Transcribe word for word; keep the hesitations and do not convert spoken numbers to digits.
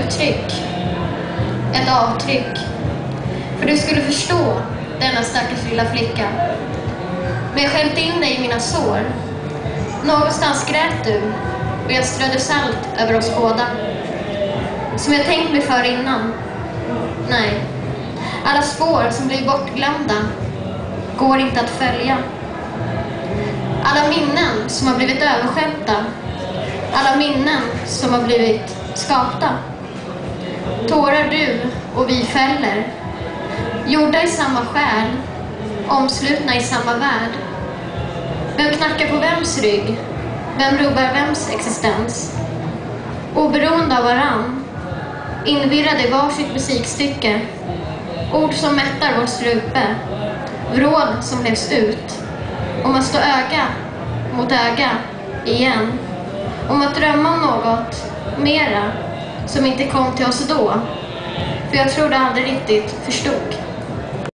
uttryck. Ett avtryck. För du skulle förstå denna stackars lilla flicka. Men jag skämte in dig i mina sår. Någonstans grät du och jag strödde salt över oss båda. Som jag tänkt mig för innan. Nej. Alla spår som blir bortglömda går inte att följa. Alla minnen som har blivit överskämta. Alla minnen som har blivit skapta. Tårar du och vi fäller. Gjorda i samma själ. Omslutna i samma värld. Vem knackar på vems rygg? Vem rubbar vems existens? Oberoende av varann. Invirrade i varsitt musikstycke. Ord som mättar vår strupe. Vrål som levs ut. Om att stå öga mot öga igen. Om att drömma om något mera som inte kom till oss då. För jag tror det aldrig riktigt förstod.